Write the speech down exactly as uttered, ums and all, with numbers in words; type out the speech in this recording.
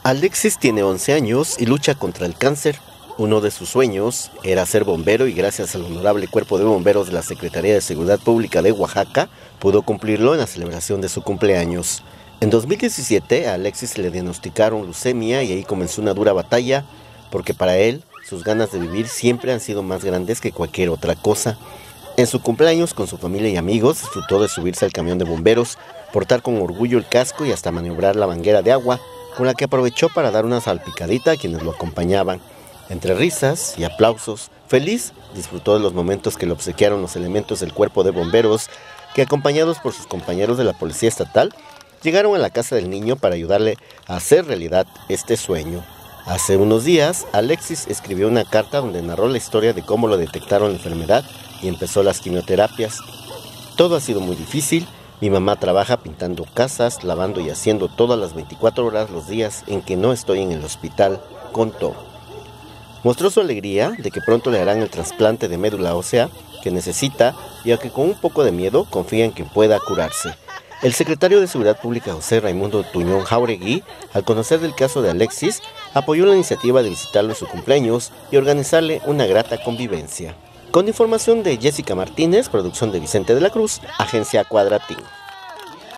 Alexis tiene once años y lucha contra el cáncer. Uno de sus sueños era ser bombero y gracias al honorable Cuerpo de Bomberos de la Secretaría de Seguridad Pública de Oaxaca, pudo cumplirlo en la celebración de su cumpleaños. En dos mil diecisiete a Alexis le diagnosticaron leucemia y ahí comenzó una dura batalla, porque para él sus ganas de vivir siempre han sido más grandes que cualquier otra cosa. En su cumpleaños con su familia y amigos disfrutó de subirse al camión de bomberos, portar con orgullo el casco y hasta maniobrar la manguera de agua, con la que aprovechó para dar una salpicadita a quienes lo acompañaban. Entre risas y aplausos, feliz disfrutó de los momentos que le obsequiaron los elementos del cuerpo de bomberos, que acompañados por sus compañeros de la policía estatal, llegaron a la casa del niño para ayudarle a hacer realidad este sueño. Hace unos días, Alexis escribió una carta donde narró la historia de cómo lo detectaron la enfermedad y empezó las quimioterapias. Todo ha sido muy difícil. Mi mamá trabaja pintando casas, lavando y haciendo todas las veinticuatro horas los días en que no estoy en el hospital, contó. Mostró su alegría de que pronto le harán el trasplante de médula ósea que necesita y aunque con un poco de miedo confía en que pueda curarse. El secretario de Seguridad Pública José Raimundo Tuñón Jauregui, al conocer del caso de Alexis, apoyó la iniciativa de visitarlo en su cumpleaños y organizarle una grata convivencia. Con información de Jessica Martínez, producción de Vicente de la Cruz, Agencia Cuadratín.